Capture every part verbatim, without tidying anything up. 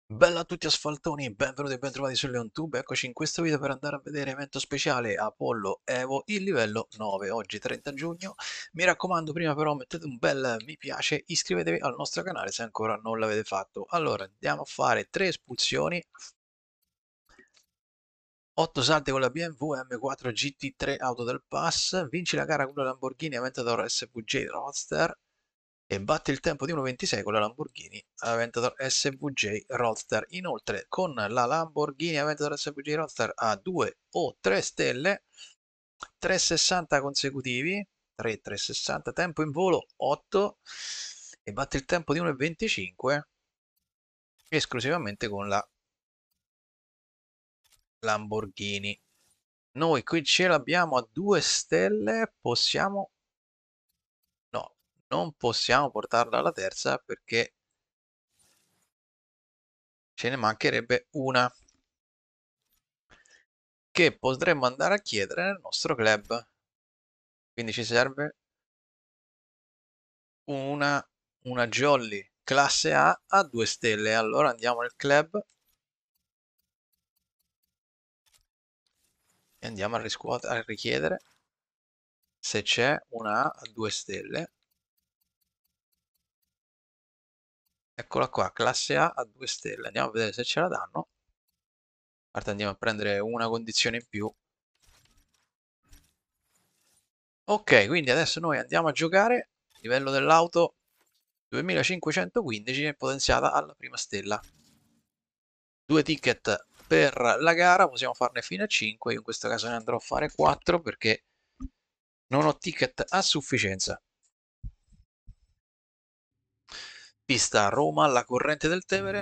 Bella a tutti asfaltoni, benvenuti e bentrovati su LeonTube. Eccoci in questo video per andare a vedere evento speciale Apollo Evo, il livello nove, oggi trenta giugno. Mi raccomando, prima però mettete un bel mi piace, iscrivetevi al nostro canale se ancora non l'avete fatto. Allora, andiamo a fare tre espulsioni, otto salti con la B M W M quattro G T tre Auto del Pass, vinci la gara con la Lamborghini Aventador S V J Roadster e batte il tempo di uno ventisei con la Lamborghini Aventador S V J Roadster. Inoltre con la Lamborghini Aventador S V J Roadster a due o tre stelle, trecentosessanta consecutivi, tre trecentosessanta, tempo in volo otto e batte il tempo di uno venticinque esclusivamente con la Lamborghini. Noi qui ce l'abbiamo a due stelle, possiamo... No, non possiamo portarla alla terza perché ce ne mancherebbe una che potremmo andare a chiedere nel nostro club. Quindi ci serve una, una Jolly classe A a due stelle. Allora andiamo nel club e andiamo a, riscuotere, a richiedere se c'è una A a due stelle. Eccola qua, classe A a due stelle. Andiamo a vedere se ce la danno. A parte andiamo a prendere una condizione in più. Ok, quindi adesso noi andiamo a giocare. Livello dell'auto duemilacinquecentoquindici potenziata alla prima stella. Due ticket per la gara, possiamo farne fino a cinque. Io in questo caso ne andrò a fare quattro perché non ho ticket a sufficienza. Pista Roma alla corrente del Tevere.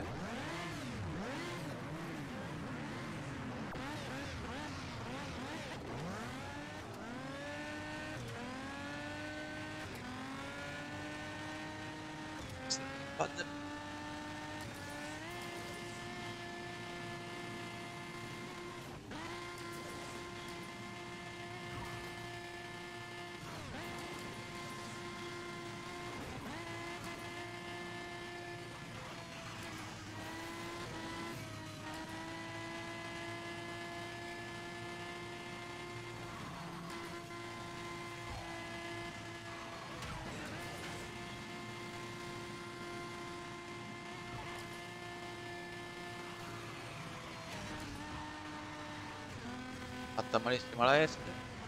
Fatta malissimo la est.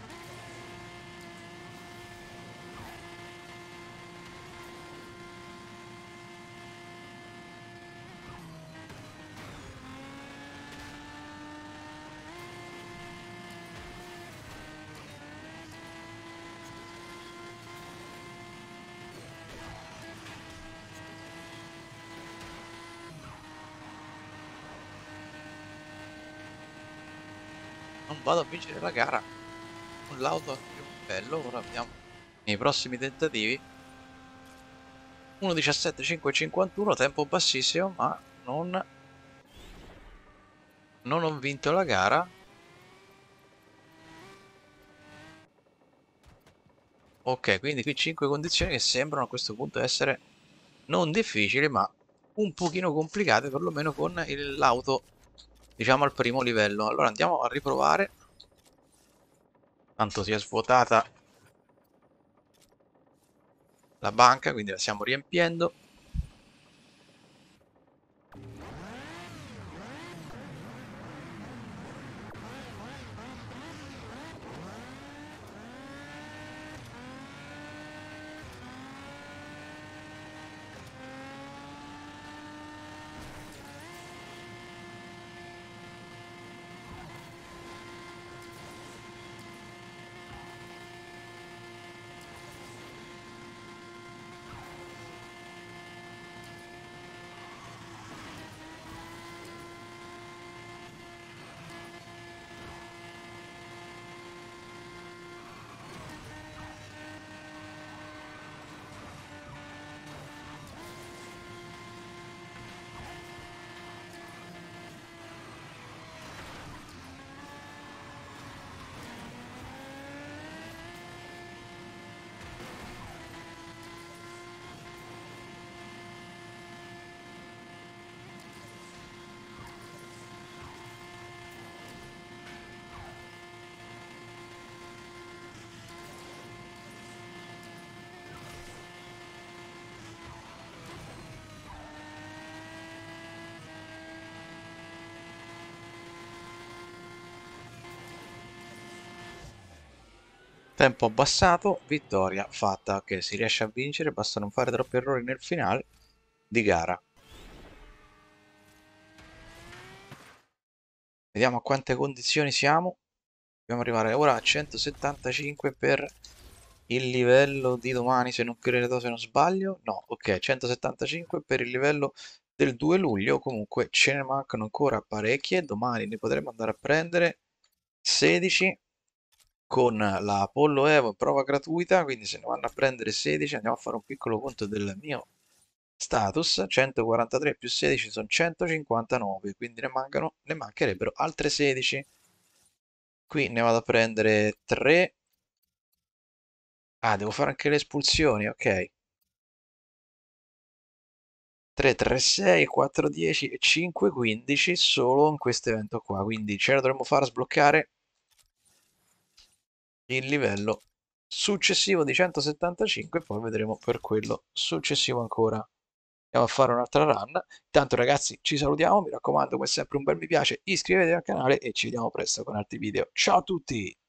Non vado a vincere la gara con l'auto al primo livello. Ora vediamo i prossimi tentativi. uno diciassette cinquecentocinquantuno, tempo bassissimo, ma non, non ho vinto la gara. Ok, quindi qui cinque condizioni che sembrano a questo punto essere non difficili, ma un pochino complicate, perlomeno con l'auto, diciamo, al primo livello. Allora andiamo a riprovare. Tanto si è svuotata la banca, quindi la stiamo riempiendo. Tempo abbassato, vittoria fatta, che si riesce a vincere, basta non fare troppi errori nel finale di gara. Vediamo a quante condizioni siamo. Dobbiamo arrivare ora a centosettantacinque per il livello di domani, se non credo, se non sbaglio. No, ok, centosettantacinque per il livello del due luglio. Comunque ce ne mancano ancora parecchie. Domani ne potremo andare a prendere sedici con la Apollo Evo in prova gratuita. Quindi se ne vanno a prendere sedici, andiamo a fare un piccolo conto del mio status. centoquarantatré più sedici sono centocinquantanove, quindi ne mancano, ne mancherebbero altre sedici. Qui ne vado a prendere tre. Ah, devo fare anche le espulsioni, ok. tre, tre, sei, quattro, dieci e cinque, quindici solo in questo evento qua. Quindi ce la dovremmo far sbloccare il livello successivo di centosettantacinque e poi vedremo per quello successivo ancora. Andiamo a fare un'altra run. Intanto ragazzi ci salutiamo, mi raccomando come sempre un bel mi piace, iscrivetevi al canale e ci vediamo presto con altri video. Ciao a tutti!